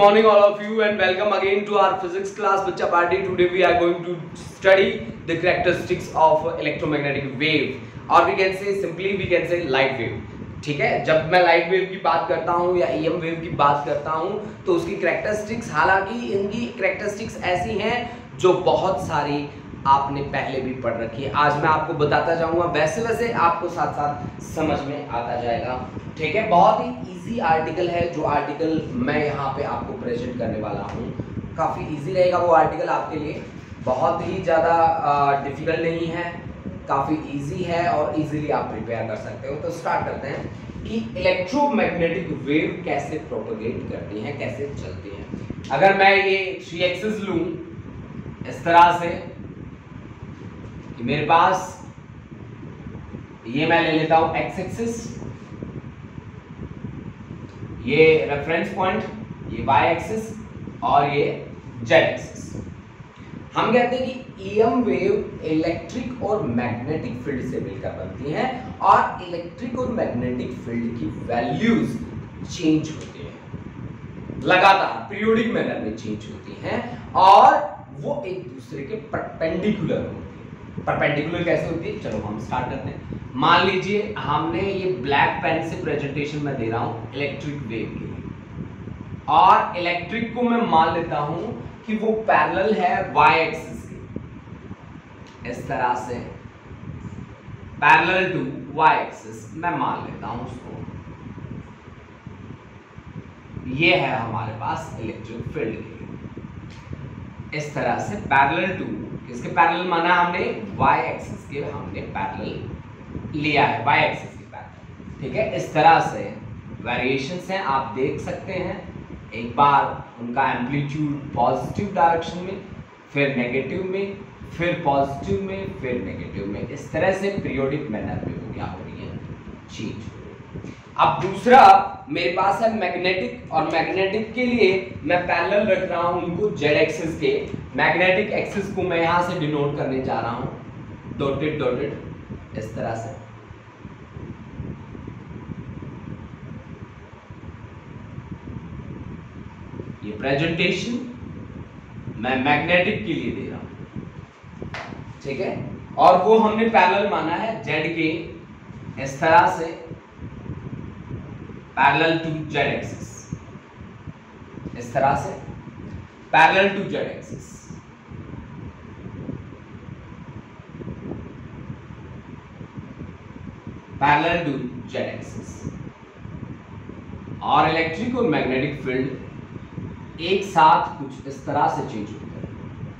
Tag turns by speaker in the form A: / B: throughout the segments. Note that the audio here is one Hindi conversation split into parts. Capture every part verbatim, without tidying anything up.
A: Morning all of you and welcome again to our physics class Bachcha Party. Today we are going to study the characteristics of electromagnetic wave or we can say simply we can say light wave. ठीक है, जब मैं लाइट वेव की बात करता हूँ या ई एम वेव की बात करता हूँ तो उसकी कैरेक्टरिस्टिक्स, हालांकि इनकी कैरेक्टरिस्टिक्स ऐसी हैं जो बहुत सारी आपने पहले भी पढ़ रखी है। आज मैं आपको बताता जाऊंगा, वैसे वैसे आपको साथ साथ समझ में आता जाएगा। ठीक है, बहुत ही इजी आर्टिकल है जो आर्टिकल मैं यहाँ पे आपको प्रेजेंट करने वाला हूँ। काफ़ी इजी रहेगा वो आर्टिकल आपके लिए, बहुत ही ज़्यादा डिफिकल्ट नहीं है, काफ़ी इजी है और इजीली आप प्रिपेयर कर सकते हो। तो स्टार्ट करते हैं कि इलेक्ट्रोमैग्नेटिक वेव कैसे प्रोपेगेट करती हैं, कैसे चलती हैं। अगर मैं ये थ्री एक्सिस लूँ इस तरह से कि मेरे पास ये मैं ले लेता हूं एक्स एक्सिस, ये रेफरेंस पॉइंट, ये वाई एक्सिस और ये जेड एक्सिस। हम कहते हैं कि ई एम वेव इलेक्ट्रिक और मैग्नेटिक फील्ड से मिलकर बनती है और इलेक्ट्रिक और मैग्नेटिक फील्ड की वैल्यूज चेंज होती हैं, लगातार पीरियोडिक मैनर में चेंज होती हैं और वो एक दूसरे के परपेंडिकुलर होती है। परपेंडिकुलर कैसे होती है, चलो हम स्टार्ट करते हैं। मान लीजिए हमने ये ब्लैक पेन से प्रेजेंटेशन में दे रहा हूं इलेक्ट्रिक वेव के लिए और इलेक्ट्रिक को मैं मान लेता हूं कि वो पैरेलल है वाई एक्सिस के, इस तरह से पैरेलल टू वाई एक्सिस मैं मान लेता हूं उसको। ये है हमारे पास इलेक्ट्रिक फील्ड के, इस तरह से पैरेलल टू, किसके पैरेलल माना हमने, वाई एक्सिस के हमने पैरेलल लिया है, वाई एक्सिस के पैरेलल। ठीक है, इस तरह से वेरिएशंस हैं, आप देख सकते हैं। एक बार उनका एम्पलीट्यूड पॉजिटिव डायरेक्शन में, फिर नेगेटिव में, फिर पॉजिटिव में, फिर नेगेटिव में, इस तरह से पीरियोडिक मैनर में वो क्या हो रही है, चेंज। अब दूसरा मेरे पास है मैग्नेटिक, और मैग्नेटिक के लिए मैं पैरेलल रख रहा हूं उनको जेड एक्सिस के। मैग्नेटिक एक्सिस को मैं यहां से डिनोट करने जा रहा हूं डॉटेड डॉटेड इस तरह से। ये प्रेजेंटेशन मैं मैग्नेटिक के लिए दे रहा हूं, ठीक है, और वो हमने पैरेलल माना है जेड के, इस तरह से पैरेलल टू जेड एक्सिस, इस तरह से parallel to Z axis. Parallel to Z axis और इलेक्ट्रिक और मैग्नेटिक फील्ड एक साथ कुछ इस तरह से चेंज होते हैं।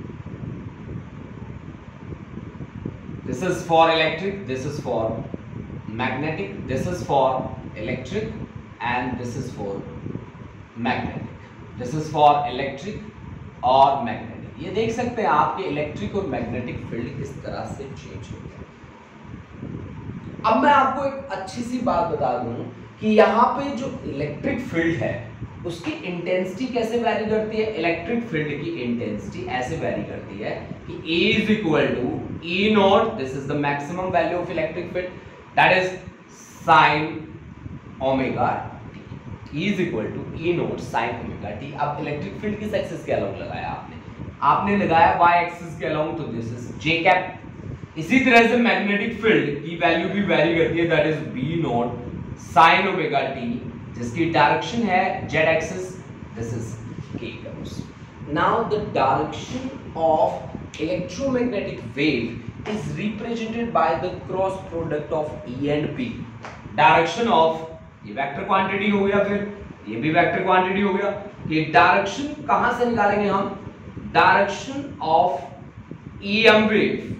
A: This is for electric, this is for magnetic, this is for electric and this is for magnetic, this is for electric और magnetic। ये देख सकते हैं आपके इलेक्ट्रिक और मैग्नेटिक फील्ड किस तरह से चेंज हो गया। अब मैं आपको एक अच्छी सी बात बता दूं कि यहाँ पे जो इलेक्ट्रिक फील्ड है उसकी इंटेंसिटी कैसे वैरी करती है। इलेक्ट्रिक फील्ड की इंटेंसिटी ऐसे वैरी करती है कि E is equal to E naught, this is the maximum value of electric field, that is sine omega E is equal to E naught sine omega T. अब इलेक्ट्रिक फील्ड किस एक्सिस के अलोंग लगाया आपने, आपने लगाया y एक्सिस के अलोंग, तो दिस इज j कैप। इसी तरह से मैग्नेटिक फील्ड की वैल्यू भी वेरी करती है, that is B naught sine omega T, जिसकी डायरेक्शन है z axis, this is k curves. Now the direction of electromagnetic wave is represented by the cross product of E and P। Direction of, ये वेक्टर क्वांटिटी हो गया, फिर ये भी वेक्टर क्वांटिटी हो गया। कि डायरेक्शन कहां से निकालेंगे हम, direction of E M wave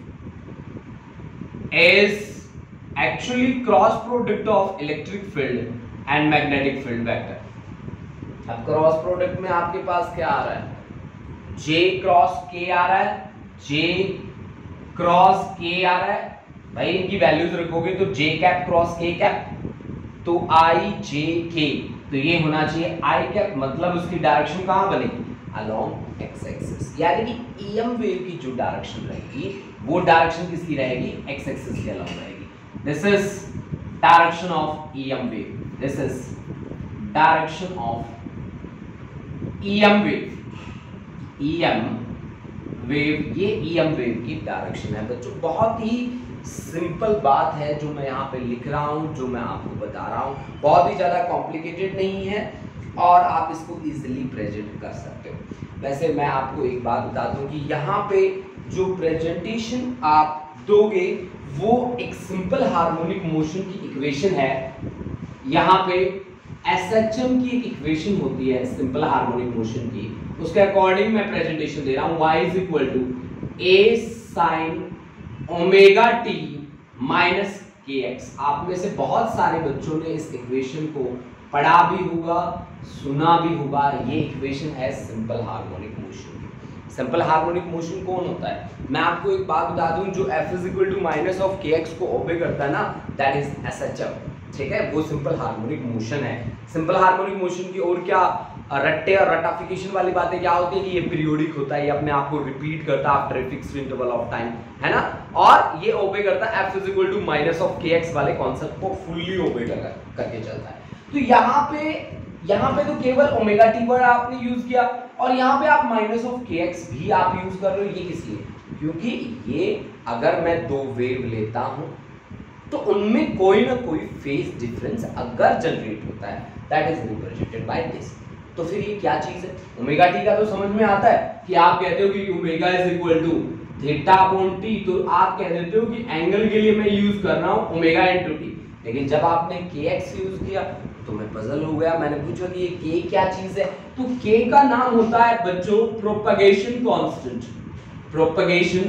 A: is actually cross product of electric field and magnetic field vector. अब क्रॉस प्रोडक्ट में आपके पास क्या आ रहा है, J क्रॉस K आ रहा है, J क्रॉस K आ रहा है। भाई इनकी वैल्यूज रखोगे तो J cap cross K cap, तो आई जे के, तो ये होना चाहिए आई कैप, मतलब उसकी डायरेक्शन कहां बनेगी, अलोंग एक्स एक्सिस। यानी कि ई एम वेव की जो डायरेक्शन रहेगी वो डायरेक्शन किसकी रहेगी, एक्स एक्सिस के अलोंग रहेगी। This is direction of E M wave, this is direction of EM wave, EM wave, ये ईएम वेव की डायरेक्शन है बच्चों। बहुत ही सिंपल बात है जो मैं यहाँ पे लिख रहा हूँ, जो मैं आपको बता रहा हूँ, बहुत ही ज़्यादा कॉम्प्लिकेटेड नहीं है और आप इसको इजीली प्रेजेंट कर सकते हो। वैसे मैं आपको एक बात बता दूं कि यहाँ पे जो प्रेजेंटेशन आप दोगे वो एक सिंपल हार्मोनिक मोशन की इक्वेशन है। यहाँ पे एसएचएम की एक इक्वेशन होती है सिंपल हार्मोनिक मोशन की, उसके अकॉर्डिंग मैं प्रेजेंटेशन दे रहा हूँ। y is equal to A sine omega T minus K X. आप में से बहुत सारे बच्चों ने इस इक्वेशन को पढ़ा भी होगा, सुना भी होगा। ये इक्वेशन है सिंपल हार्मोनिक मोशन की। सिंपल हार्मोनिक मोशन कौन होता है? मैं आपको एक बात बता दूं, जो f is equal to minus of K X को ओबे करता है ना, दैट इज एसएचएम। ठीक है, वो सिंपल हार्मोनिक मोशन है। सिंपल हार्मोनिक मोशन की और क्या रट्टे और रटाफिकेशन वाली बातें क्या होती है कि ये पीरियोडिक होता है, ये अपने आप को रिपीट करता है after a fixed interval of time, है ना। और ये ओबे करता है f is equal to minus of K X वाले कॉन्सेप्ट को फुल्ली ओबे कर करके चलता है। तो यहाँ पे यहाँ पे तो केवल ओमेगा टी वर्ड आपने यूज किया और यहाँ पे आप माइनस ऑफ के एक्स भी आप यूज कर रहे हो। ये किस लिए? क्योंकि ये अगर मैं दो वेव लेता हूं तो उनमें कोई ना कोई फेज डिफरेंस अगर जनरेट होता है, that is represented by this. तो फिर ये क्या चीज है? ओमेगा टी का तो समझ में आता है कि आप कहते हो कि omega is equal to theta upon T, तो आप कह देते हो कि एंगल के लिए मैं यूज कर रहा हूं ओमेगा इनटू टी। लेकिन जब आपने के एक्स यूज किया तो मैं पजल हो गया। मैंने पूछा कि ये के क्या चीज है, तो के का नाम होता है बच्चों प्रोपगेशन कांस्टेंट। प्रोपगेशन,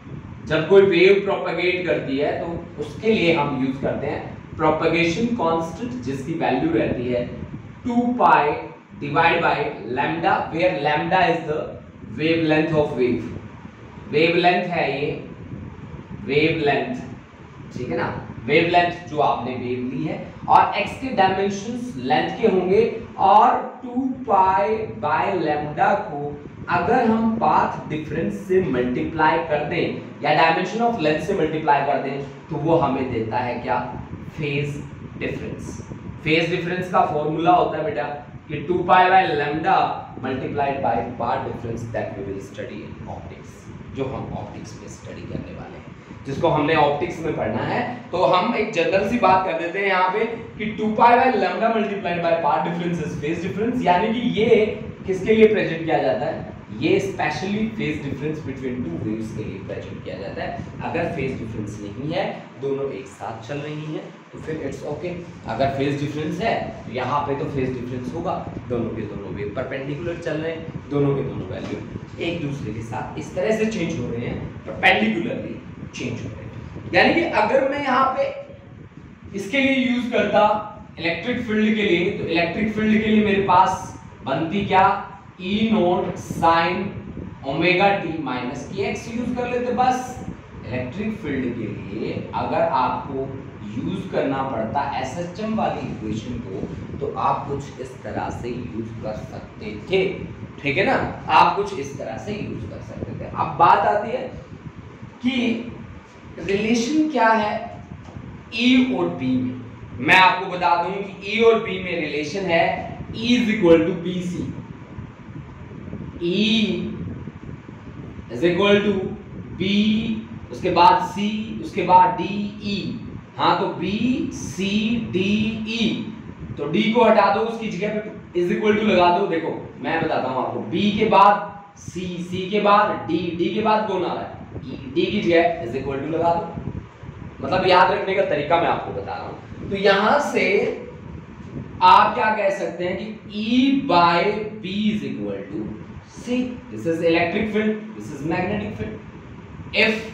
A: जब कोई वेव प्रोपगेट करती है तो उसके लिए हम यूज करते हैं प्रोपगेशन कांस्टेंट, जिसकी वैल्यू रहती है two pi divide by lambda, where lambda is the wavelength of wave. Wavelength है ये, वेवलेंथ, ठीक है ना, वेवलेंथ जो आपने वेव ली है, और x के डायमेंशंस लेंथ के होंगे, और टू पाई बाय लैम्डा को अगर हम पाथ डिफरेंस से मल्टीप्लाई कर दें या डायमेंशन ऑफ लेंथ से मल्टीप्लाई कर दें तो वो हमें देता है क्या? Phase difference. फेज डिफरेंस का फॉर्मूला होता है बेटा कि two pi by lambda multiplied by path difference, that we will study in optics, जो हम ऑप्टिक्स में स्टडी करने वाले हैं, जिसको हमने ऑप्टिक्स में पढ़ना है। तो हम एक जनरल सी बात कर देते हैं यहाँ पे कि two pi by lambda multiplied by path difference is phase difference, यानी कि ये किसके लिए प्रेजेंट किया जाता है? ये specially phase difference between two waves के लिए प्रेजेंट किया जाता है। अगर फेज डिफरेंस नहीं है, दोनों एक साथ चल रही हैं, तो फिर इट्स ओके। अगर फेज डिफरेंस है तो यहाँ पे तो फेज डिफरेंस होगा, दोनों के दोनों वेव परपेंडिकुलर चल रहे हैं, दोनों के दोनों वैल्यू एक दूसरे के साथ इस तरह से चेंज हो रहे हैं, परपेंडिकुलरली चेंज हो रहे हैं। यानी कि अगर मैं यहाँ पे इसके लिए यूज करता इलेक्ट्रिक फील्ड के लिए, तो इलेक्ट्रिक फील्ड के लिए मेरे पास बनती क्या? E naught sine omega T minus K X use कर लेते बस। इलेक्ट्रिक फील्ड के लिए अगर आपको यूज करना पड़ता एसएचएम वाली इक्वेशन को, तो आप कुछ इस तरह से यूज कर सकते थे, ठीक है ना, आप कुछ इस तरह से यूज कर सकते थे। अब बात आती है कि रिलेशन क्या है ई और बी में। मैं आपको बता दूं कि ई और बी में रिलेशन है E is equal to B C. E is equal to B, उसके बाद C, उसके बाद D, E। हाँ, तो B, C, D, E, तो D को हटा दो, उसकी जगह पे इज इक्वल टू लगा दो। देखो मैं बताता हूं आपको, B के बाद C, C के बाद D, D के बाद कौन आ रहा है? E, D की जगह इज इक्वल टू लगा दो। मतलब याद रखने का तरीका मैं आपको बता रहा हूं। तो यहां से आप क्या कह सकते हैं कि E bye B is equal to C। This is electric field, this is magnetic field. If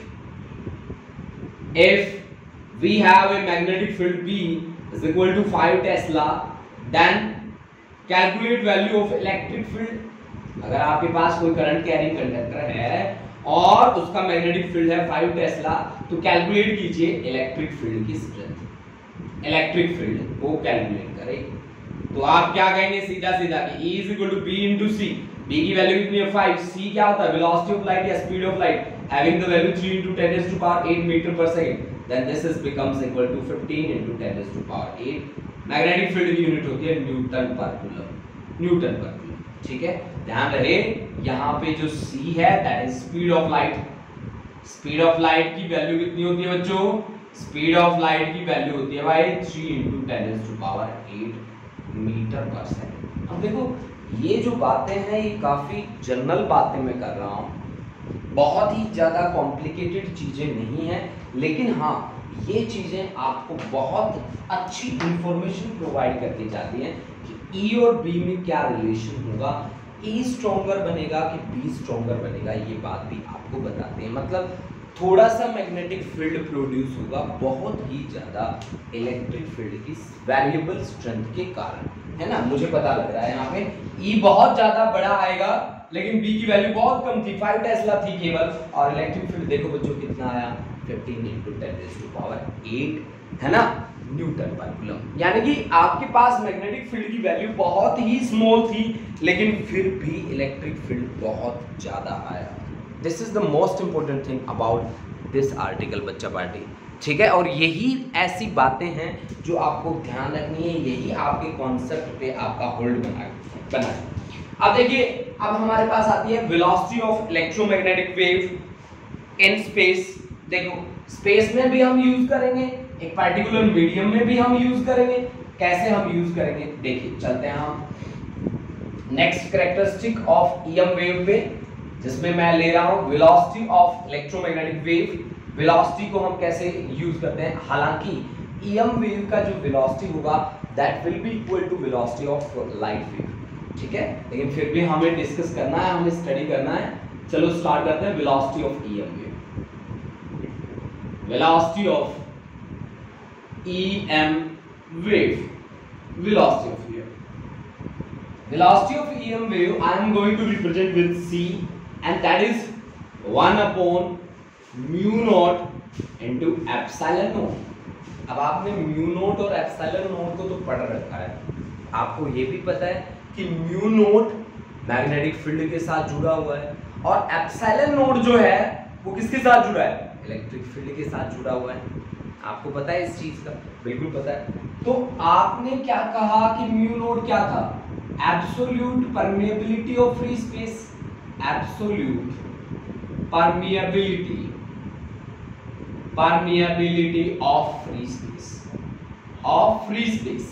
A: if we have a magnetic field B is equal to five Tesla, then calculate value of electric field। अगर आपके पास कोई करंट कैरिंग कंडक्टर है और उसका मैग्नेटिक फील्ड है फाइव टेस्ला, तो कैलकुलेट कीजिए इलेक्ट्रिक फील्ड की स्ट्रेंथ। इलेक्ट्रिक फील्ड को कैलकुलेट करें तो आप क्या कहेंगे? सीधा सीधा कि E is equal to B into C। B की वैल्यू कितनी है? फाइव। C क्या होता है? वेलोसिटी ऑफ लाइट या speed of light, having the value three into ten raised to power eight meter per second, then this is becomes equal to fifteen into ten raised to power eight। Magnetic field की यूनिट होती है Newton per coulomb, Newton per coulomb, ठीक है, ध्यान रहे यहाँ पे जो c है that is speed of light. Speed of light की वैल्यू कितनी होती है बच्चों? स्पीड ऑफ लाइट की वैल्यू होती है भाई three into ten is to power eight metre per second. अब देखो ये जो बातें हैं ये काफी जनरल बातें मैं कर रहा हूँ, बहुत ही ज्यादा कॉम्प्लिकेटेड चीजें नहीं है, लेकिन हाँ ये चीजें आपको बहुत अच्छी इंफॉर्मेशन प्रोवाइड करके जाती हैं कि ई और बी में क्या रिलेशन होगा, ई स्ट्रॉन्गर बनेगा कि बी स्ट्रॉन्गर बनेगा, ये बात भी आपको बताते हैं। मतलब थोड़ा सा मैग्नेटिक फील्ड प्रोड्यूस होगा बहुत ही ज्यादा इलेक्ट्रिक फील्ड की वेरिएबल स्ट्रेंथ के कारण, है ना। मुझे पता लग रहा है यहाँ पे ई बहुत ज्यादा बड़ा आएगा लेकिन बी की वैल्यू बहुत कम थी, फाइव टेस्ला थी केवल, और इलेक्ट्रिक फील्ड देखो बच्चों कितना आया fifteen into ten raise to power eight, है ना, न्यूटन पर कूलम। यानी कि आपके पास मैग्नेटिक फील्ड की वैल्यू बहुत ही स्मॉल थी लेकिन फिर भी इलेक्ट्रिक फील्ड बहुत ज्यादा आया। This is the most important thing about this article बच्चा पार्टी, ठीक है। और यही ऐसी बातें हैं जो आपको ध्यान रखनी है, यही आपके कॉन्सेप्ट पे आपका होल्ड बना बना है। अब देखिए अब हमारे पास आती है velocity of electromagnetic wave in space. देखो स्पेस में भी हम यूज करेंगे, एक पार्टिकुलर मीडियम में भी हम यूज करेंगे। कैसे हम यूज करेंगे देखिए, चलते हैं हम next characteristic of EM wave पे, जिसमें मैं ले रहा हूं velocity of electromagnetic wave. Velocity को हम कैसे यूज करते हैं, हालांकि ईएम वेव का जो वेलोसिटी होगा that will be equal to velocity of light wave, ठीक है, लेकिन फिर भी हमें डिस्कस करना है, हमें स्टडी करना है। चलो स्टार्ट करते हैं velocity of EM wave. Velocity of EM wave, velocity of E M. Velocity of E M wave I am going to represent with c, and that is one upon mu naught into epsilon naught। अब आपने mu naught और epsilon naught को तो पढ़ रखा है, आपको ये भी पता है कि mu naught मैग्नेटिक फील्ड के साथ जुड़ा हुआ है और epsilon naught जो है वो किसके साथ जुड़ा है, इलेक्ट्रिक फील्ड के साथ जुड़ा हुआ है। आपको पता है इस चीज का, बिल्कुल पता है। तो आपने क्या कहा कि म्यू नोट क्या था, absolute permeability of free space, absolute permeability permeability of free space of free space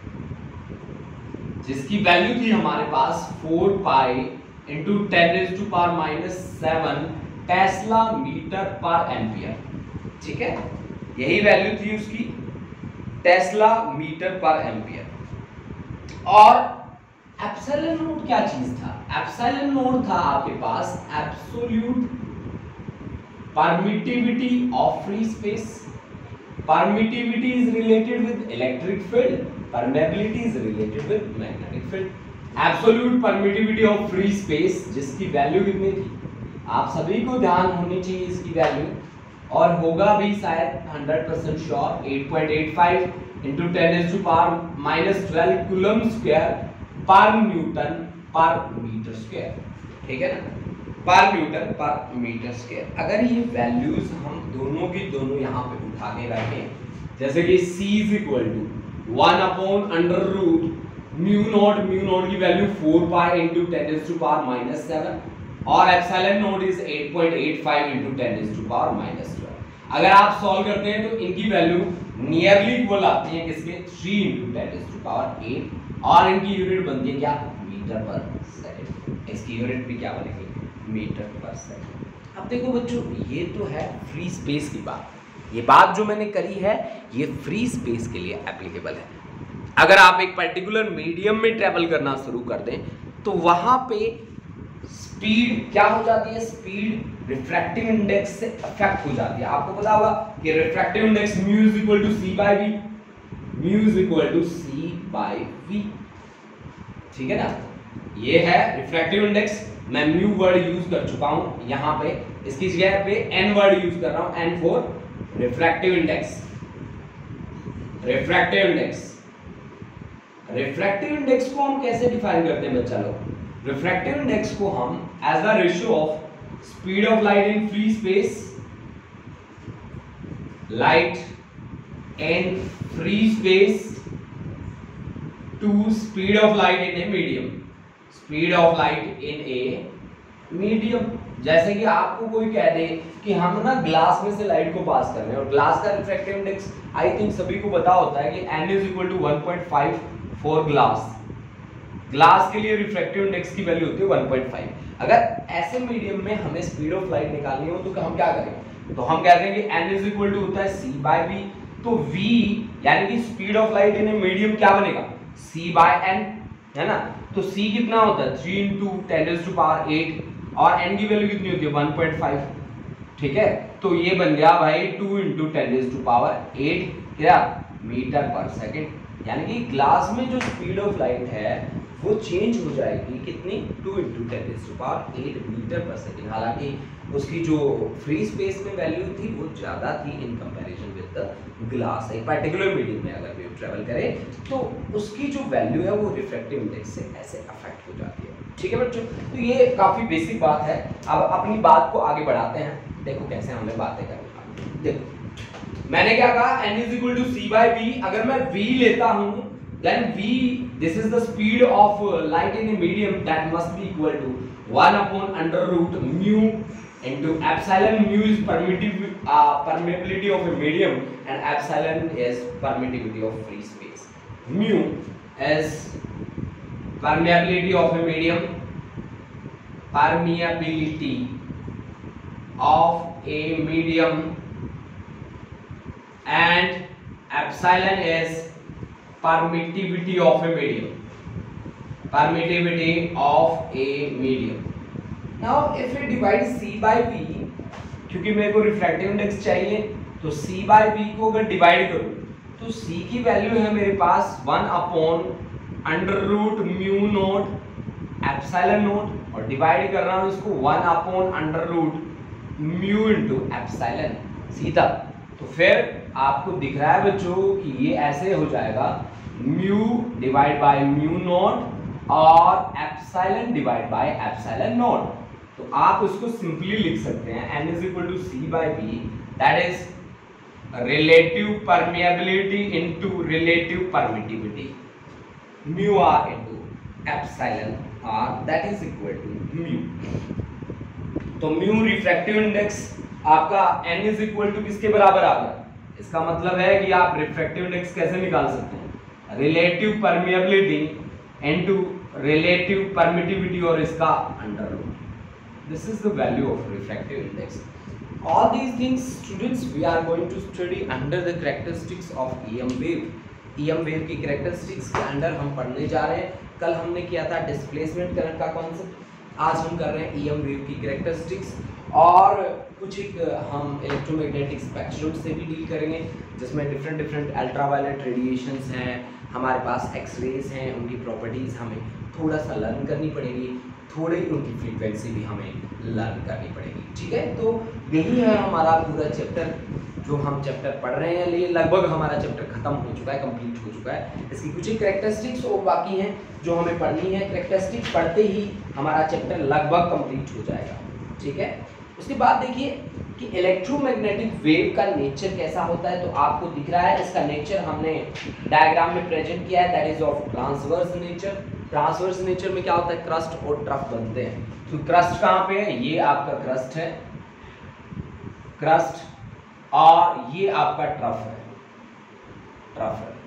A: जिसकी वैल्यू थी हमारे पास four pi into ten raise to power minus seven tesla metre per ampere, ठीक है, यही वैल्यू थी उसकी टेस्ला मीटर पर एम्पियर। और एप्सिलॉन नोट क्या चीज था, एप्सिलॉन नोट था आपके पास absolute permittivity of free space. Permittivity is related with electric field, permeability is related with magnetic field. Absolute permittivity of free space जिसकी वैल्यू कितनी थी, आप सभी को ध्यान होनी चाहिए इसकी वैल्यू, और होगा भी शायद hundred percent sure eight point eight five into ten raise to power minus twelve coulomb square per newton per metre square, ठीक है ना, पर न्यूटन पर मीटर स्क्वायर। अगर ये वैल्यूज हम दोनों की दोनों यहाँ पे उठा के रखें, जैसे कि c is equal to one upon under root mu naught, mu naught की value four pi into ten raise to power minus seven और epsilon naught is eight point eight five into ten raise to power minus twelve. अगर आप सॉल्व करते हैं तो इनकी वैल्यू नियरली इक्वल आती है किसके, three into ten raise to power eight, और इनकी यूनिट बनती है क्या, मीटर पर सेकंड। इसकी यूनिट भी क्या बनेगी, मीटर पर सेकंड। अब देखो बच्चों ये तो है फ्री स्पेस की बात, ये बात जो मैंने करी है ये फ्री स्पेस के लिए एप्लीकेबल है। अगर आप एक पर्टिकुलर मीडियम में ट्रेवल करना शुरू कर दें तो वहां पे स्पीड क्या हो जाती है, स्पीड रिफ्रैक्टिव इंडेक्स से अफेक्ट हो जाती है। आपको पता होगा कि refractive index mu is equal to C by V, mu is equal to C by V, ठीक है ना, ये है रिफ्रैक्टिव इंडेक्स। मैं म्यू वर्ड यूज कर चुका हूं यहां पे, इसकी जगह पे एन वर्ड यूज कर रहा हूं, N for refractive index. Refractive index, refractive index को हम कैसे डिफाइन करते हैं बच्चा लोग, रिफ्रैक्टिव इंडेक्स को हम as the ratio of speed of light in free space, light in free space to speed of light in a medium, speed of light in a medium. जैसे कि आपको कोई कह दे कि हम ना ग्लास में से लाइट को पास कर रहे हैं और ग्लास का रिफ्रैक्टिव इंडेक्स आई थिंक सभी को पता होता है कि n is equal to one point five for glass. Glass के लिए रिफ्रैक्टिव इंडेक्स की वैल्यू होती है वन पॉइंट फाइव। अगर ऐसे मीडियम में हमें स्पीड ऑफ लाइट निकालनी हो तो हम क्या करेंगे, तो हम कहते हैं कि n इज इक्वल टू होता है c बाय v। तो v यानी कि speed of light in a medium क्या बनेगा, c बाय n, है ना। तो c कितना होता है three into ten raise to power eight और n की वैल्यू कितनी होती है वन पॉइंट फाइव, ठीक है। तो ये बन गया भाई two into ten raise to power eight क्या मीटर पर सेकंड। यानी कि ग्लास में जो स्पीड ऑफ लाइट है वो चेंज हो जाएगी कितनी, two into ten raise to power eight metre per second. हालांकि उसकी जो फ्री स्पेस में वैल्यू थी वो ज़्यादा थी in comparison with the glass. एक पर्टिकुलर मीडियम में अगर वेव ट्रेवल करे तो उसकी जो वैल्यू है वो रिफ्रैक्टिव इंडेक्स से ऐसे अफेक्ट हो जाती है, ठीक है बच्चों। तो ये काफ़ी बेसिक बात है। अब अपनी बात को आगे बढ़ाते हैं, देखो कैसे हमें बातें करनी। देखो मैंने क्या कहा, n is equal to C by V. अगर मैं v लेता हूं then v this is the speed of light in a medium that must be equal to one upon under root mu into epsilon। mu is permittivity uh, permeability of a medium and epsilon is permittivity of free space। mu is permeability of a medium, permeability of a medium, and epsilon is permittivity of a medium, permittivity of a medium। Now if we divide c by v, क्योंकि मेरे को रिफ्रैक्टिव इंडेक्स चाहिए तो c by v को अगर डिवाइड करूं तो c की वैल्यू है मेरे पास one upon under root mu naught epsilon naught और डिवाइड कर रहा हूं इसको one upon under root mu into epsilon सीधा। तो फिर आपको दिख रहा है बच्चों कि ये ऐसे हो जाएगा mu divide by mu naught और epsilon divide by epsilon naught. तो आप उसको सिंपली लिख सकते हैं n is equal to c by v, that is relative permeability into relative permittivity, mu r into epsilon r, that is equal to mu। तो mu रिफ्रैक्टिव इंडेक्स आपका n is equal to किसके बराबर आ गया, इसका मतलब है कि आप रिफ्रैक्टिव इंडेक्स कैसे निकाल सकते हैं, relative permeability into relative permittivity और इसका under root. This is the value of refractive index। All these things students we are going to study under the characteristics of E M wave। E M wave की characteristics के अंडर हम पढ़ने जा रहे हैं। कल हमने किया था डिस्प्लेसमेंट करंट का कॉन्सेप्ट, आज हम कर रहे हैं E M wave की characteristics और कुछ एक हम इलेक्ट्रोमैग्नेटिक स्पेक्ट्रम से भी डील करेंगे जिसमें डिफरेंट डिफरेंट अल्ट्रावायलेट रेडिएशंस हैं, हमारे पास एक्सरेज हैं, उनकी प्रॉपर्टीज़ हमें थोड़ा सा लर्न करनी पड़ेगी, थोड़ी उनकी फ्रीक्वेंसी भी हमें लर्न करनी पड़ेगी, ठीक है। तो यही है हमारा पूरा चैप्टर जो हम चैप्टर पढ़ रहे हैं। ये लगभग हमारा चैप्टर खत्म हो चुका है, कंप्लीट हो चुका है। इसकी कुछ ही कैरेक्टरिस्टिक्स और बाकी हैं जो हमें पढ़नी है। कैरेक्टरिस्टिक्स पढ़ते ही हमारा चैप्टर लगभग कंप्लीट हो जाएगा, ठीक है। उसके बाद देखिए कि इलेक्ट्रोमैग्नेटिक वेव का नेचर कैसा होता है। तो आपको दिख रहा है इसका नेचर हमने डायग्राम में प्रेजेंट किया है, that is of transverse nature. Transverse nature में क्या होता है, क्रस्ट और ट्रफ बनते हैं। तो क्रस्ट कहाँ पे है, ये आपका क्रस्ट है, क्रस्ट, और ये आपका ट्रफ है, ट्रफ है,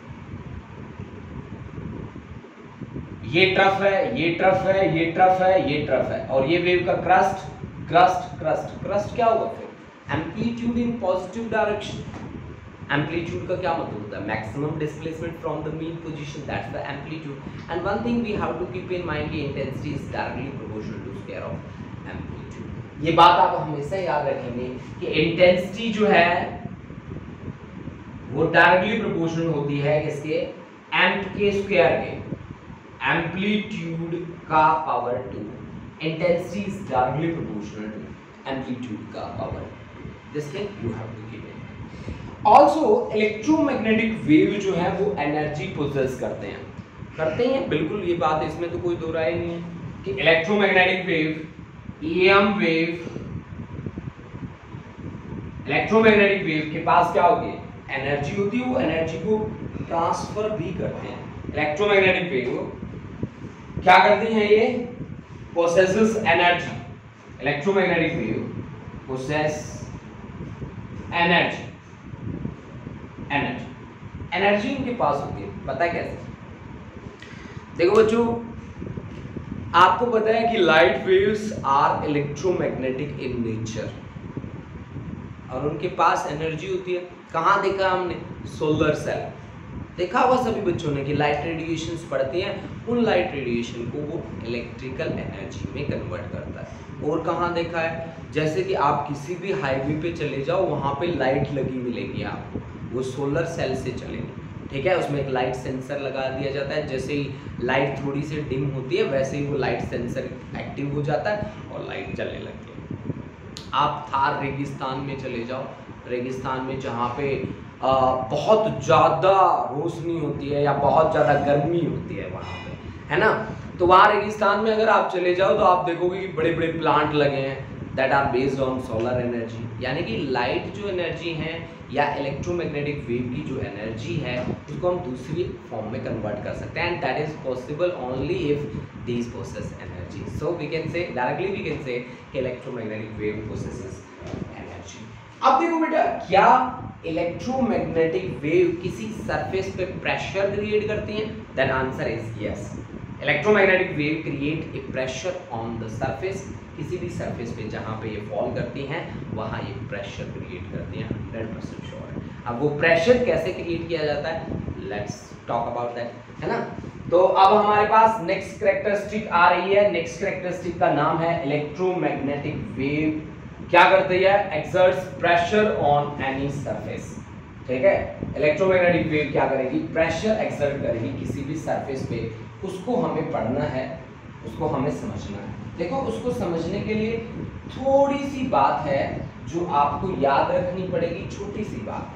A: ये ट्रफ है, ये ट्रफ है, ये ट्रफ है, ये ट्रफ है, और ये वेव का क्रस्ट, क्रस्ट, क्रस्ट, क्रस्ट क्या होगा फिर, amplitude in positive direction. Amplitude का क्या मतलब होता है, maximum displacement from the mean position, that's the amplitude. And one thing we have to keep in mind कि intensity is directly proportional to square of amplitude. ये बात आप हमेशा याद रखेंगे कि इंटेंसिटी जो है वो डायरेक्टली प्रोपोर्शनल होती है किसके, एम्प के स्क्वायर के, एम्पलीट्यूड का power two. Intensity is directly proportional to amplitude का power two. This thing you have to keep in. Also electromagnetic wave जो है वो एनर्जी पोजेस करते हैं, करते हैं बिल्कुल, ये बात इसमें तो कोई दो राय नहीं है कि electromagnetic wave, EM wave, electromagnetic wave के पास क्या होती है, एनर्जी होती है, वो एनर्जी को ट्रांसफर भी करते हैं। इलेक्ट्रोमैग्नेटिक वेव क्या करती हैं ये? possesses energy, electromagnetic wave possess energy, energy, energy इनके पास होती है। पता है कैसे? देखो बच्चों, आपको पता है कि light waves are electromagnetic in nature और उनके पास एनर्जी होती है। कहाँ देखा हमने? Solar cell. देखा होगा सभी बच्चों ने कि लाइट रेडिएशंस पड़ती हैं, उन लाइट रेडिएशन को वो इलेक्ट्रिकल एनर्जी में कन्वर्ट करता है। और कहाँ देखा है? जैसे कि आप किसी भी हाईवे पे चले जाओ, वहाँ पे लाइट लगी मिलेगी आपको, वो सोलर सेल से चलेगी। ठीक है, उसमें एक लाइट सेंसर लगा दिया जाता है। जैसे ही लाइट थोड़ी सी डिम होती है वैसे ही वो लाइट सेंसर एक्टिव हो जाता है और लाइट जलने लगती है। आप थार रेगिस्तान में चले जाओ, रेगिस्तान में जहाँ पे आ, बहुत ज़्यादा रोशनी होती है या बहुत ज़्यादा गर्मी होती है वहाँ पे, है ना, तो वहाँ रेगिस्तान में अगर आप चले जाओ तो आप देखोगे कि बड़े बड़े प्लांट लगे हैं that are based on solar energy. यानी कि लाइट जो एनर्जी है या इलेक्ट्रोमैग्नेटिक वेव की जो एनर्जी है उसको हम दूसरी फॉर्म में कन्वर्ट कर सकते हैं, and that is possible only if these possess energy. So we can say directly we can say electromagnetic wave possesses energy. अब देखो बेटा, क्या इलेक्ट्रोमैग्नेटिक वेव किसी सरफेस पे प्रेशर क्रिएट करती है? Then answer is yes. Electromagnetic wave create a pressure on the surface. किसी भी सरफेस पे जहाँ पे ये फॉल करती हैं वहाँ ये प्रेशर क्रिएट करती हैं, हंड्रेड परसेंट श्योर है। अब वो प्रेशर कैसे क्रिएट किया जाता है, लेट्स टॉक अबाउट दैट, है ना। तो अब हमारे पास नेक्स्ट कैरेक्टरिस्टिक आ रही है। नेक्स्ट कैरेक्टरिस्टिक का नाम है इलेक्ट्रोमैग्नेटिक वेव क्या करती है? Exerts pressure on any surface. ठीक है, इलेक्ट्रोमैग्नेटिक वेव क्या करेगी? प्रेशर एक्सर्ट करेगी किसी भी सरफेस पे। उसको हमें पढ़ना है, उसको हमें समझना है। देखो, उसको समझने के लिए थोड़ी सी बात है जो आपको याद रखनी पड़ेगी, छोटी सी बात।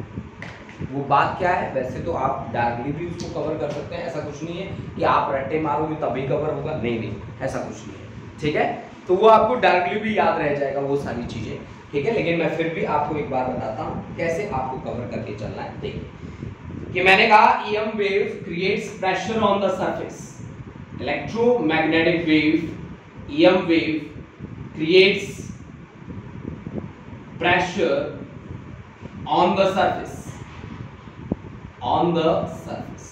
A: वो बात क्या है? वैसे तो आप डायरेक्टली भी उसको कवर कर सकते हैं, ऐसा कुछ नहीं है कि आप रट्टे मारोगे तभी कवर होगा, नहीं नहीं ऐसा कुछ नहीं है। ठीक है, तो वो आपको डायरेक्टली भी याद रह जाएगा वो सारी चीजें। ठीक है, लेकिन मैं फिर भी आपको एक बार बताता हूँ कैसे आपको कवर करके चलना है। देखिए कि मैंने कहा E M wave creates pressure on the surface. Electromagnetic wave E M wave creates pressure on the surface, on the surface.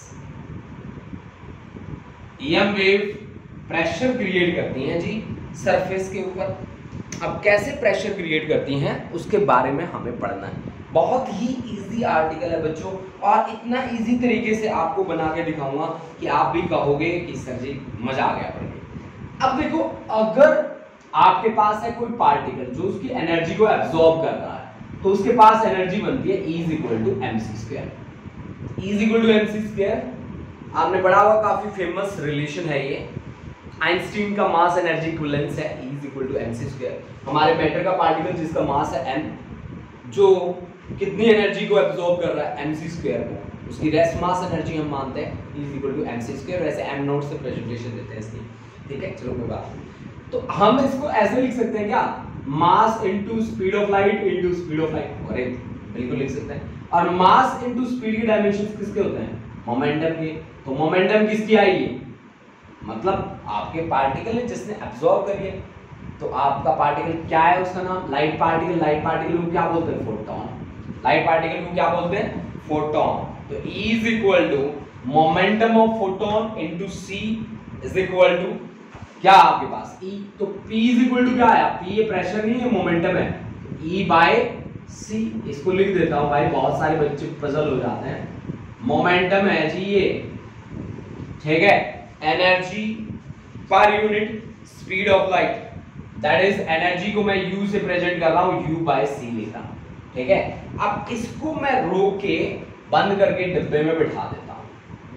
A: E M wave pressure create करती हैं जी सरफेस के ऊपर। अब कैसे प्रेशर क्रिएट करती हैं उसके बारे में हमें पढ़ना है। बहुत ही इजी आर्टिकल है बच्चों, और इतना इजी तरीके से आपको बना के दिखाऊंगा कि आप भी कहोगे कि सर जी मजा आ गया पढ़ के। अब देखो, अगर आपके पास है कोई पार्टिकल जो उसकी एनर्जी को एब्जॉर्ब कर रहा है तो उसके पास एनर्जी बनती है E is equal to M C square. E is equal to M C square आपने पढ़ा हुआ, काफी फेमस रिलेशन है ये। आइंस्टीन का मास एनर्जी इक्विवेलेंस है E is equal to M C square. हमारे मैटर का पार्टिकल जिसका मास है m, जो कितनी एनर्जी को एब्जॉर्ब कर रहा है एम सी स्क्वायर को, उसकी रेस्ट मास एनर्जी हम मानते हैं E is equal to M C square. वैसे m नोट से प्रेजेंटेशन देते हैं इसकी। ठीक है, चलो कोई बात नहीं। तो हम इसको ऐसे लिख सकते हैं क्या? Mass into speed of light into speed of light. अरे बिल्कुल लिख सकते हैं। और मास इनटू स्पीड के डायमेंशंस किसके होते हैं? मोमेंटम के। तो मोमेंटम किसकी आएगी? मतलब आपके पार्टिकल है जिसने एब्जॉर्ब करी है। तो आपका पार्टिकल क्या है? उसका नाम लाइट पार्टिकल। लाइट पार्टिकल को क्या बोलते हैं? फोटॉन। लाइट पार्टिकल को क्या बोलते हैं? फोटॉन। तो E is equal to momentum of photon into C is equal to क्या आपके पास E। तो P इज इक्वल टू क्या है? P ये प्रेशर नहीं है, मोमेंटम है। E by C। इसको लिख देता हूं भाई, बहुत सारे बच्चे पजल हो जाते हैं। मोमेंटम है जी ये, ठीक है, energy per unit speed of light, that is energy को मैं U से प्रेजेंट कर रहा हूं, U बाय C लेता हूं। ठीक है, अब इसको मैं रोक के बंद करके डिब्बे में बिठा देता हूं।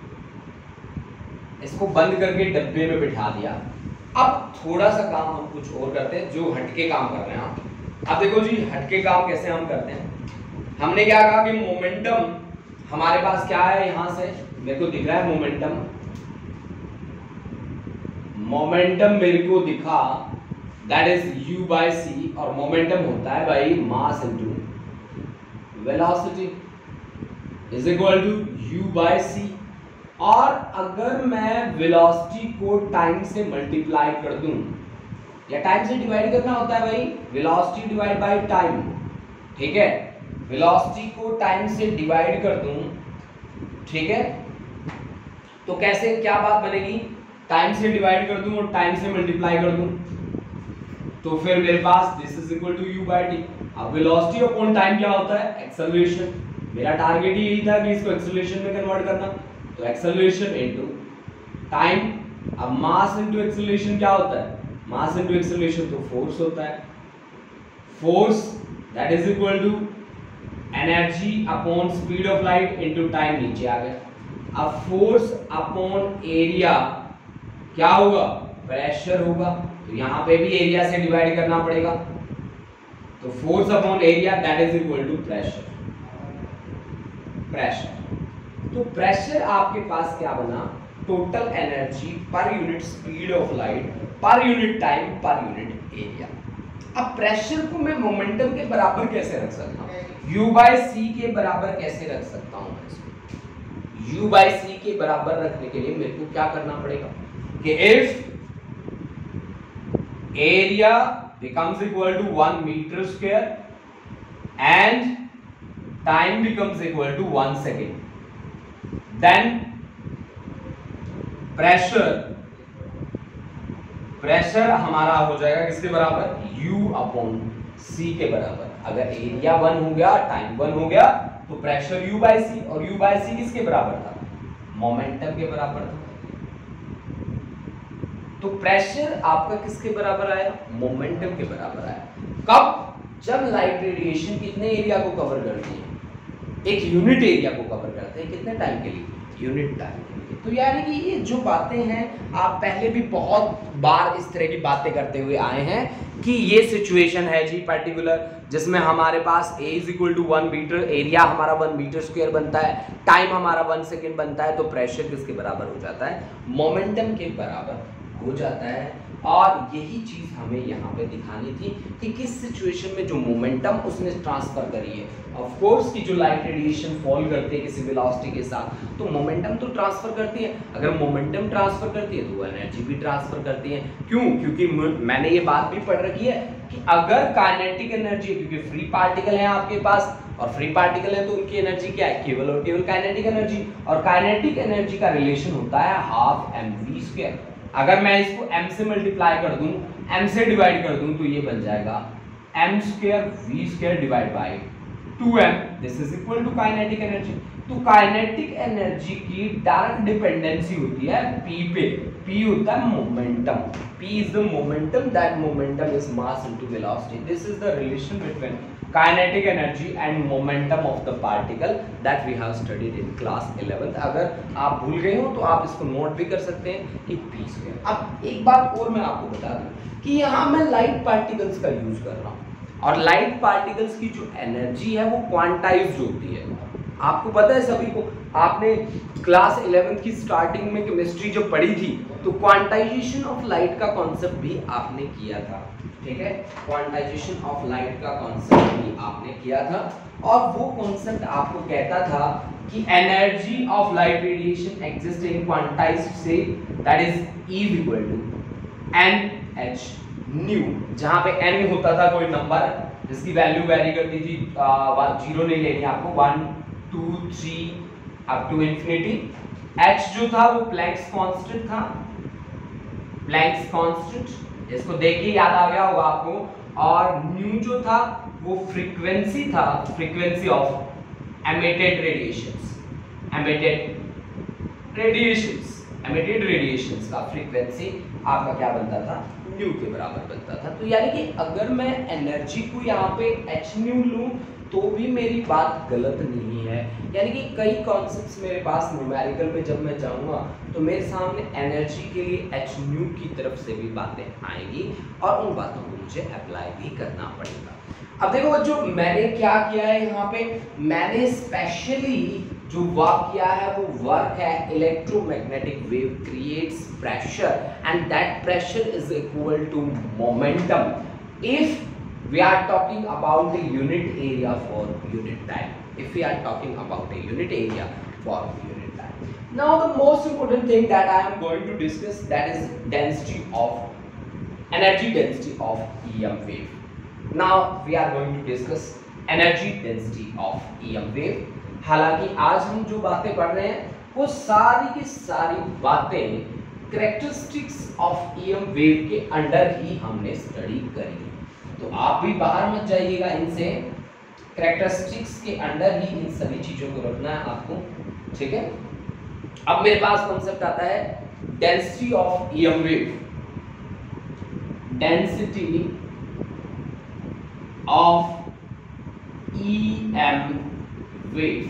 A: इसको बंद करके डिब्बे में बिठा दिया। अब थोड़ा सा काम हम कुछ और करते हैं, जो हटके काम कर रहे हैं हम। अब देखो जी, हटके काम कैसे हम करते हैं। हमने क्या कहा कि मोमेंटम हमारे पास क्या है, यहां से मेरे को दिख रहा है मोमेंटम। मोमेंटम मेरे को दिखा, that is U by C, और मोमेंटम होता है भाई mass into velocity is equal to U by C। और अगर मैं वेलोसिटी को टाइम से मल्टीप्लाई कर दूं, या टाइम से डिवाइड करना होता है भाई, वेलोसिटी डिवाइड बाय टाइम, ठीक है, वेलोसिटी को टाइम से डिवाइड कर दूं, ठीक है, तो कैसे क्या बात बनेगी, टाइम से डिवाइड कर दूं और टाइम से मल्टीप्लाई कर दूं, तो फिर मेरे पास this is equal to U by T. अब वेलोसिटी अपॉन टाइम क्या होता है, एक्सेलरेशन। मेरा टारगेट ही यही था कि इसको एक्सेलरेशन में कन्वर्ट करना, तो एक्सेलरेशन इनटू टाइम। अब मास इनटू एक्सेलरेशन क्या होता है, मास इनटू एक्सेलरेशन तो फोर्स होता है, force that is equal to energy upon speed of light into time, नीचे आ गया। अब फोर्स अपॉन एरिया क्या होगा, प्रेशर होगा, तो यहां पे भी एरिया से डिवाइड करना पड़ेगा, तो force upon area that is equal to pressure, pressure. तो प्रेशर आपके पास क्या बना, total energy per unit speed of light per unit time per unit area. अब प्रेशर को मैं मोमेंटम के बराबर कैसे रख सकता हूं, U बाय सी के बराबर कैसे रख सकता हूं मैं इसको, U बाय सी के बराबर रखने के लिए मेरे को क्या करना पड़ेगा कि if area becomes equal to one meter square and time becomes equal to one second, then pressure pressure हमारा हो जाएगा किसके बराबर, U अपॉन C के बराबर। अगर एरिया वन हो गया, टाइम वन हो गया, तो प्रेशर U बाय C, और U बाय C किसके बराबर था, मोमेंटम के बराबर था। तो प्रेशर आपका किसके बराबर आया, मोमेंटम के बराबर आया। कब, जब लाइट रेडिएशन कितने एरिया को कवर करती है, एक यूनिट एरिया को कवर करते हैं, कितने टाइम के लिए, यूनिट टाइम के लिए। तो यानी कि ये जो बातें हैं, आप पहले भी बहुत बार इस तरह की बातें करते हुए आए हैं कि ये सिचुएशन है जी पर्टिकुलर, जिसमें हमारे पास A is equal to one metre, area हमारा वन मीटर स्क्वायर बनता है, टाइम हमारा वन सेकेंड बनता है, तो प्रेशर किसके बराबर हो जाता है, मोमेंटम के बराबर हो जाता है। और यही चीज हमें यहाँ पे दिखानी थी कि किस सिचुएशन में जो मोमेंटम उसने ट्रांसफर करी है। ऑफ कोर्स कि जो लाइट रेडिएशन फॉल करती है किसी वेलोसिटी के साथ, तो मोमेंटम तो ट्रांसफर करती है। अगर मोमेंटम ट्रांसफर करती है तो वो एनर्जी भी ट्रांसफर करती है। क्यों? क्योंकि मैंने ये बात भी पढ़ रखी है कि अगर काइनेटिक एनर्जी, क्योंकि फ्री पार्टिकल है आपके पास और फ्री पार्टिकल है तो उनकी एनर्जी क्या है, केवल और केवल काइनेटिक एनर्जी, और काइनेटिक एनर्जी का रिलेशन होता है हाफ एम वी स्क्वायर। अगर मैं इसको m से मल्टीप्लाई कर दूं, m से डिवाइड कर दूं, तो ये बन जाएगा m square v square divide by two M, this is equal to kinetic energy. तो काइनेटिक एनर्जी की डायरेक्ट डिपेंडेंसी होती है p पे, p होता है momentum, p is the momentum, that momentum is mass into velocity. This is the relation between kinetic energy and momentum of the particle that we have studied in class eleventh। अगर आप भूल गए हो तो आप इसको नोट भी कर सकते हैं कि p स्क्वायर। अब एक बात और मैं आपको बता दूं कि यहाँ मैं लाइट पार्टिकल्स का यूज कर रहा हूँ, और लाइट पार्टिकल्स की जो एनर्जी है वो क्वांटाइज्ड होती है। आपको पता है सभी को, आपने क्लास इलेवेंथ की स्टार्टिंग में केमिस्ट्री जो पढ़ी थी, तो क्वांटाइजेशन ऑफ लाइट का कॉन्सेप्ट भी आपने किया था, ठीक है, क्वांटाइजेशन ऑफ लाइट का कॉन्सेप्ट भी आपने किया था। और वो कॉन्सेप्ट आपको कहता था कि energy of light radiation exist in quantized state, that is E equal to N H nu, जहां पे n होता था कोई नंबर जिसकी वैल्यू वेरी करती थी, जीरो नहीं लेनी आपको, one two three up to infinity. h जो था वो प्लैंक्स कांस्टेंट था, प्लैंक्स कांस्टेंट, इसको देखिए याद आ गया होगा आपको। और न्यू जो था वो फ्रीक्वेंसी था, frequency of emitted radiations, emitted radiations, emitted radiations का फ्रीक्वेंसी आपका क्या बनता था, न्यू के बराबर बनता था। तो यानी कि अगर मैं एनर्जी को यहाँ पे एच न्यू लूँ तो भी मेरी बात गलत नहीं है। यानी कि कई कॉन्सेप्ट्स मेरे पास न्यूमेरिकल में जब मैं जाऊंगा तो मेरे सामने एनर्जी के लिए एच न्यू की तरफ से भी बातें आएंगी, और उन बातों को मुझे अप्लाई भी करना पड़ेगा। अब देखो बच्चों, मैंने क्या किया है यहाँ पे, मैंने स्पेशली जो वर्क किया है वो वर्क है electromagnetic wave creates pressure and that pressure is equal to momentum if we are talking about a unit area for unit time, if we are talking about a unit area for unit time। Now the most important thing that I am going to discuss, that is density of energy density of E M wave. Now we are going to discuss energy density of E M wave. हालांकि आज हम जो बातें पढ़ रहे हैं वो सारी की सारी बातें characteristics of E M wave के अंडर ही हमने स्टडी करी है, तो आप भी बाहर मत जाइएगा, इनसे कैरेक्टरिस्टिक्स के अंडर ही इन सभी चीजों को रखना है आपको, ठीक है। अब मेरे पास कॉन्सेप्ट आता है density of E M wave. Density of E M wave.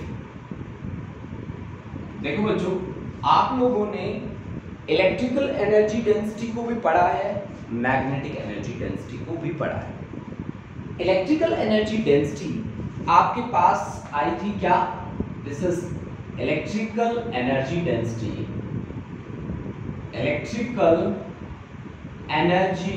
A: देखो बच्चों, आप लोगों ने इलेक्ट्रिकल एनर्जी डेंसिटी को भी पढ़ा है, मैग्नेटिक एनर्जी डेंसिटी को भी पढ़ा है। इलेक्ट्रिकल एनर्जी डेंसिटी आपके पास आई थी क्या? This is electrical energy density. Electrical energy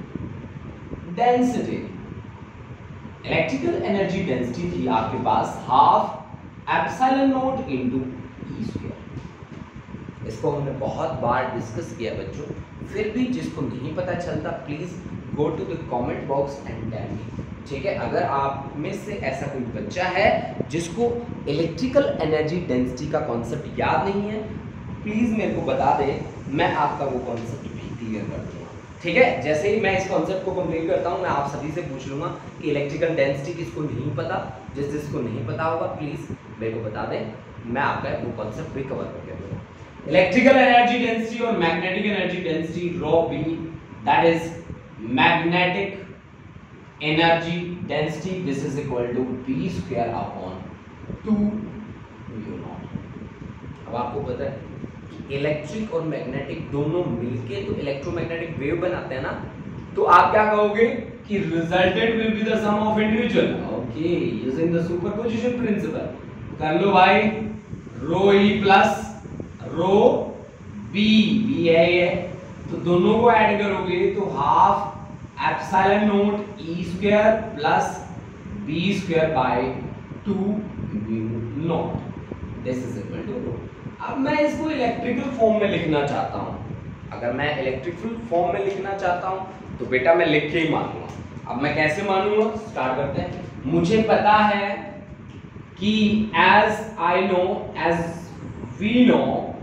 A: density electrical energy density थी आपके पास half epsilon naught into E square. इसको हमने बहुत बार डिस्कस किया बच्चों, फिर भी जिसको नहीं पता चलता please go to the comment box and tell me, ठीक है। अगर आप में से ऐसा कोई बच्चा है जिसको इलेक्ट्रिकल एनर्जी डेंसिटी का कॉन्सेप्ट याद नहीं है, प्लीज मेरे को बता दे, मैं आपका वो कॉन्सेप्ट भी क्लियर कर दूंगा, ठीक है। जैसे ही मैं इस कॉन्सेप्ट को कंप्लीट करता हूं, मैं आप सभी से पूछ लूंगा कि इलेक्ट्रिकल डेंसिटी किसको नहीं पता, जिस जिसको नहीं पता होगा प्लीज मेरे को बता दें, मैं आपका वो कॉन्सेप्ट भी कवर करके दूंगा। इलेक्ट्रिकल एनर्जी डेंसिटी और magnetic energy density rho B, that is magnetic energy density, this is equal to B square upon two mu naught. अब आपको पता है कि इलेक्ट्रिक और मैग्नेटिक दोनों मिलके तो इलेक्ट्रोमैग्नेटिक वेव बनाते हैं ना, तो आप क्या कहोगे कि resultant will be the sum of individual. Okay, using the superposition principle कर लो भाई, rho E plus rho B, B है ये, तो दोनों को ऐड करोगे तो half epsilon naught E square plus B square by two mu naught, this is equal to rho. अब मैं इसको इलेक्ट्रिकल फॉर्म में लिखना चाहता हूं। अगर मैं इलेक्ट्रिकल फॉर्म में लिखना चाहता हूं तो बेटा मैं लिख के ही मानूंगा। अब मैं कैसे मानूंगा, स्टार्ट करते हैं। मुझे पता है कि as I know, as we know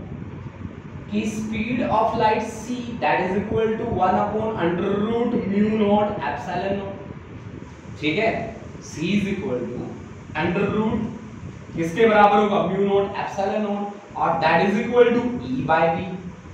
A: कि speed of light c that is equal to one upon under root mu naught epsilon naught, ठीक है। c is equal to under root किसके बराबर होगा, म्यू नॉट एप्सिलॉन नॉट, और that is equal to e bye b।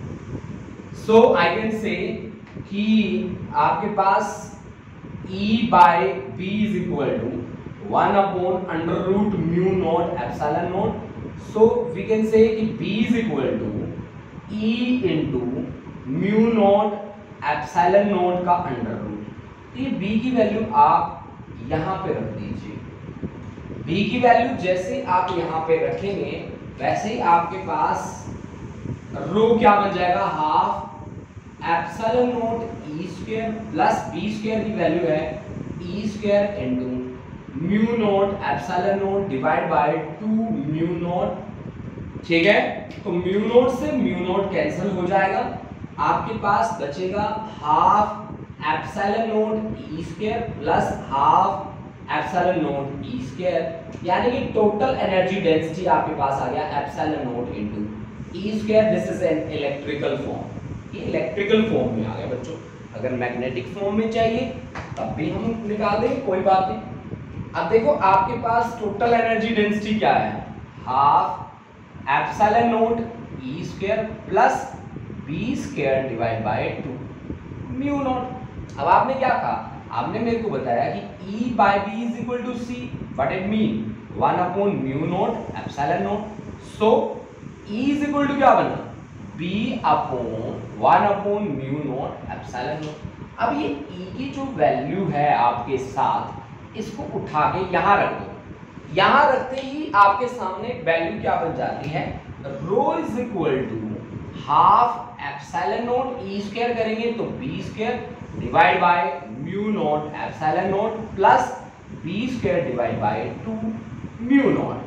A: So I can say कि आपके पास e bye b is equal to one upon under root mu naught epsilon not. So we can say कि b is equal to e into mu naught epsilon naught का अंडर रूट। ये b की वैल्यू आप यहां पे रख दीजिए। b की वैल्यू जैसे आप यहां पे रखेंगे वैसे ही आपके पास रो क्या बन जाएगा, half epsilon naught e square plus b square की वैल्यू है e square into mu naught epsilon naught divide by two mu naught, ठीक है। तो म्यू नॉट से म्यू नॉट कैंसिल हो जाएगा, आपके पास बचेगा half epsilon naught E square plus half epsilon naught E square, यानी कि टोटल एनर्जी डेंसिटी आपके पास आ गया epsilon naught into E square. This is an electrical form, ये इलेक्ट्रिकल फॉर्म में आ गया बच्चों। अगर मैग्नेटिक फॉर्म में चाहिए तब भी हम निकाल देंगे, कोई बात नहीं। अब देखो आपके पास टोटल एनर्जी डेंसिटी क्या है, half epsilon naught E square plus B square divide by two mu naught. अब आपने क्या कहा, आपने मेरे को बताया कि E by B is equal to C, what it mean, one upon mu naught epsilon naught। so E is equal to क्या बना, B upon one upon mu naught epsilon naught। अब ये E की जो वैल्यू है आपके साथ, इसको उठा के यहाँ रख दो। यहाँ रखते ही आपके सामने वैल्यू क्या बन जाती है, rho is equal to half epsilon naught E square करेंगे तो B square divide by mu naught epsilon naught plus B square divide by two mu naught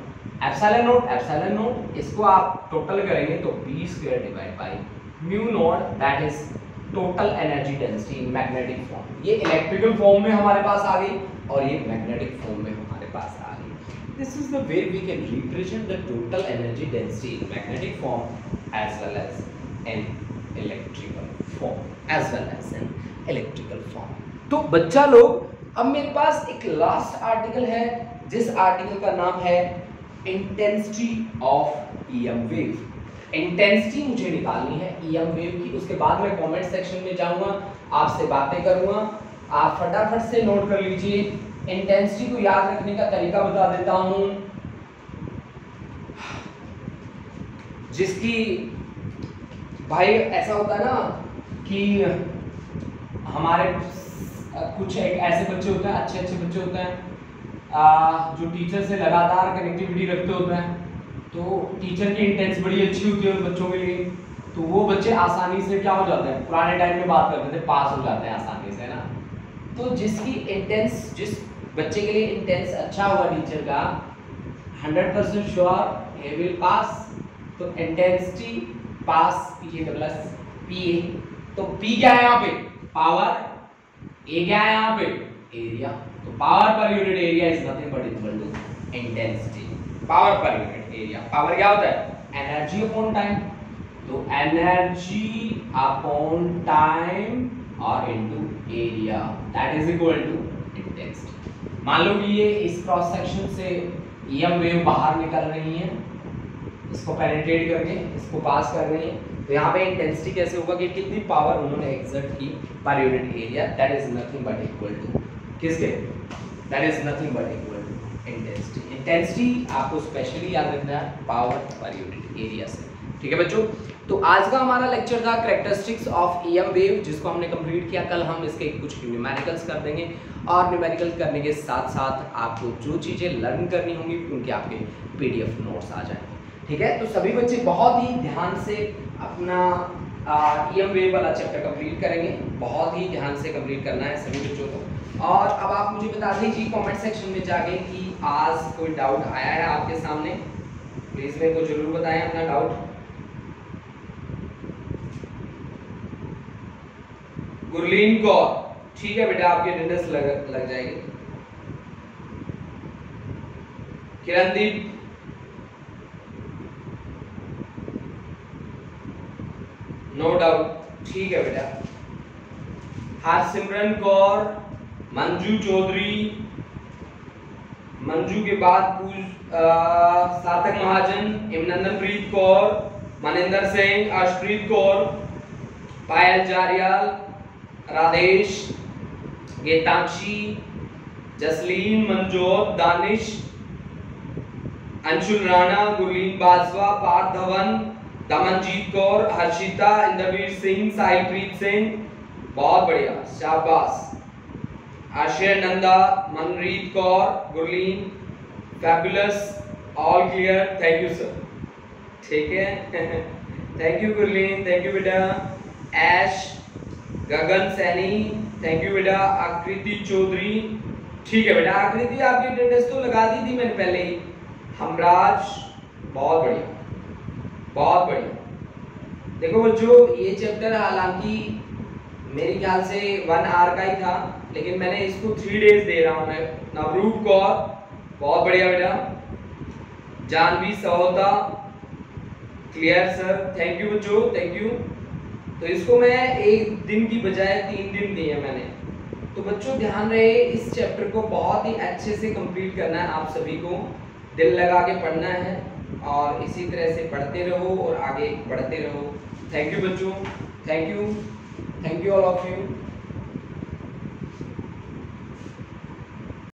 A: epsilon naught, epsilon naught इसको आप टोटल करेंगे तो B square divide by mu naught, that is total energy density in magnetic form. ये इलेक्ट्रिकल फॉर्म में हमारे पास आ गई और ये मैग्नेटिक फॉर्म में हमारे पास आ गई। This is the way we can represent the total energy density in magnetic form as well as in electrical form as well as in electrical form. तो बच्चा लोग, अब मेरे पास एक लास्ट आर्टिकल है जिस आर्टिकल का नाम है intensity of EM wave. Intensity मुझे निकालनी है ईएम वेव की, उसके बाद मैं कमेंट सेक्शन में जाऊंगा, आपसे बातें करूंगा। आप फटाफट से नोट कर लीजिए। इंटेंसिटी को याद रखने का तरीका बता देता हूं, जिसकी भाई ऐसा होता है ना कि हमारे कुछ एक ऐसे बच्चे होते हैं, अच्छे अच्छे बच्चे होते हैं आ, जो टीचर से लगातार कनेक्टिविटी रखते होते हैं, तो टीचर की इंटेंस बड़ी अच्छी होती है उन बच्चों के लिए, तो वो बच्चे आसानी से क्या हो जाते हैं, पुराने टाइम में बात करते थे, पास हो जाते हैं आसानी से ना। तो जिसकी इंटेंस, जिस बच्चे के लिए इंटेंस अच्छा हुआ टीचर का, hundred percent sure he will pass. तो इंटेंसिटी पास P A plus P A, तो पी क्या है यहाँ पे, पावर, ए क्या है यहाँ पे, एरिया। तो power per unit area is nothing but equal to intensity. Power per unit area, power क्या होता है, एनर्जी अपॉन टाइम। तो एनर्जी अपॉन टाइम और into area, that is equal to intensity. मान लो कि ये इस क्रॉस सेक्शन से ईएम वेव बाहर निकल रही है, इसको पेनिट्रेट करके इसको पास कर रही है, तो यहाँ पे इंटेंसिटी कैसे होगा कि कितनी पावर उन्होंने एक्सर्ट की per unit area, that is nothing but equal to किसके, that is nothing but equal to intensity. Intensity आपको स्पेशली याद रखना है पावर पर यूनिट एरिया से, ठीक है बच्चों। तो आज का हमारा लेक्चर था कैरेक्टरिस्टिक्स ऑफ ईएम वेव, जिसको हमने कंप्लीट किया। कल हम इसके कुछ न्यूमेरिकल्स कर देंगे और न्यूमेरिकल करने के साथ साथ आपको जो चीज़ें लर्न करनी होंगी उनके आपके पीडीएफ नोट्स आ जाएंगे, ठीक है। तो सभी बच्चे बहुत ही ध्यान से अपना ईएम वेव वाला चैप्टर कंप्लीट करेंगे, बहुत ही ध्यान से कंप्लीट करना है सभी बच्चों को। और अब आप मुझे बता दीजिए कमेंट सेक्शन में जाके कि आज कोई डाउट आया है आपके सामने, प्लीज मेरे को जरूर बताएं अपना डाउट। गुरलीन कौर, ठीक है बेटा, आपकी अटेंडेंस लग लग जाएगी। किरणदीप, नो डाउट, ठीक है बेटा। हरसिमरन कौर, मंजू चौधरी, मंजू के बाद पूज सार्थक महाजन, इमनंदनप्रीत कौर, मनिंदर सिंह, अर्शप्रीत कौर, पायल जारियाल, राधेश, गीतांशी, जसलीन, मनजोत, दानिश, अंशुल राणा, गुरलीन बाजवा, पार्थ धवन, दमनजीत कौर, हर्षिता, इंद्रवीर सिंह, साईप्रीत सिंह, बहुत बढ़िया, शाबाश। Ashay Nanda, Manreet Kaur, Gurleen, fabulous, all clear, thank you sir, ठीक है। Thank you Gurleen, thank you बेटा। ऐश, गगन सैनी, थैंक यू बेटा। आकृति चौधरी, ठीक है बेटा। आकृति आपकी अटेंडेंस तो लगा दी थी मैंने पहले ही। हमराज, बहुत बढ़िया, बहुत बढ़िया। देखो बच्चों, ये चैप्टर हालांकि मेरे ख्याल से वन आवर का ही था, लेकिन मैंने इसको थ्री डेज दे रहा हूँ मैं। नवरूप कौर, बहुत बढ़िया बेटा। Janvi Sahota, clear sir, thank you बच्चों, थैंक यू। तो इसको मैं एक दिन की बजाय तीन दिन दिए मैंने। तो बच्चों ध्यान रहे, इस चैप्टर को बहुत ही अच्छे से कंप्लीट करना है, आप सभी को दिल लगा के पढ़ना है और इसी तरह से पढ़ते रहो और आगे बढ़ते रहो। थैंक यू बच्चों, thank you, thank you all of you.